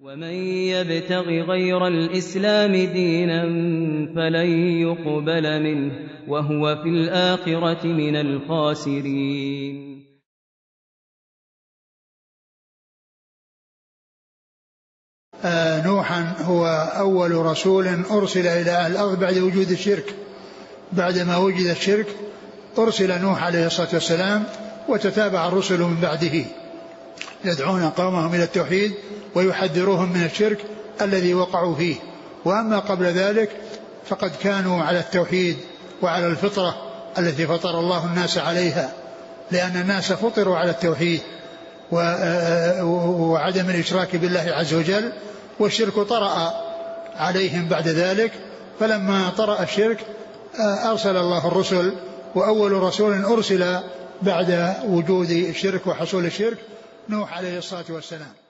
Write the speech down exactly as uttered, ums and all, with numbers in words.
ومن يبتغ غير الإسلام دينا فلن يقبل منه وهو في الآخرة من الخاسرين. آه نوحا هو أول رسول أرسل إلى أهل الأرض بعد وجود الشرك. بعدما وجد الشرك أرسل نوح عليه الصلاة والسلام، وتتابع الرسل من بعده يدعون قومهم إلى التوحيد ويحذروهم من الشرك الذي وقعوا فيه. وأما قبل ذلك فقد كانوا على التوحيد وعلى الفطرة التي فطر الله الناس عليها، لأن الناس فطروا على التوحيد وعدم الإشراك بالله عز وجل، والشرك طرأ عليهم بعد ذلك. فلما طرأ الشرك أرسل الله الرسل، وأول رسول أرسل بعد وجود الشرك وحصول الشرك نوح عليه الصلاة والسلام.